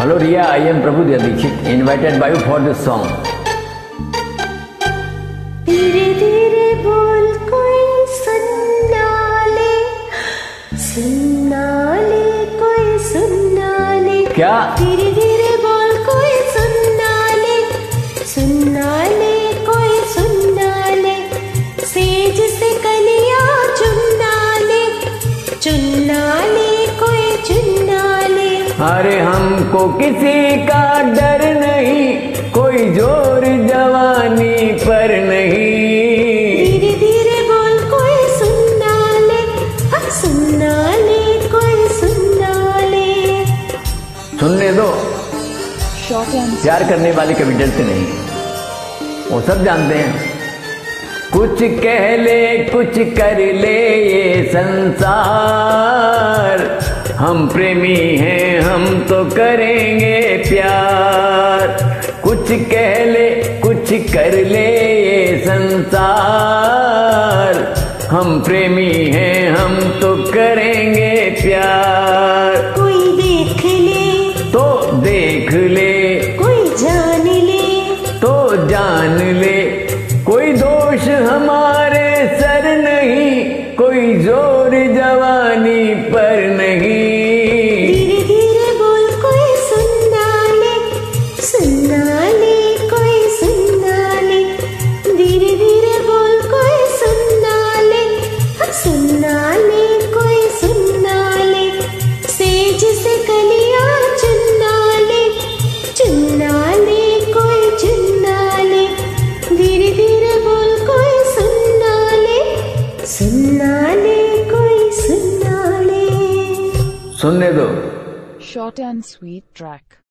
Hello Ria, I am Prabhu Dikshit, invited by you for this song. धीरे धीरे बोल कोई सुनना ले कोई सुनना ले। क्या? धीरे धीरे बोल कोई सुनना ले कोई सुनना ले। सेज से कलियां चुनना ले कोई चुनना ले। अरे हमको किसी का डर नहीं, कोई जोर जवानी पर नहीं। धीरे धीरे बोल कोई सुनना ले कोई सुनना ले। सुनने दो, प्यार करने वाले कभी डरते नहीं, वो सब जानते हैं। कुछ कह ले कुछ कर ले ये संसार, हम प्रेमी हैं हम तो करेंगे प्यार। कुछ कह ले कुछ कर ले ये संसार, हम प्रेमी हैं हम तो करेंगे प्यार। कोई देख ले तो देख ले, कोई जान ले तो जान ले। कोई दोष हमारे सर नहीं, कोई जोर जवानी पर नहीं। धीरे धीरे बोल कोई सुनना ले कोई सुनना ले। धीरे धीरे बोल कोई सुनना ले कोई सुनना ले। सेज से कलियां चुनना ले कोई चुनना ले। धीरे धीरे बोल कोई सुनना ले कोई सुनना ले। सुनने दो। Short and sweet track.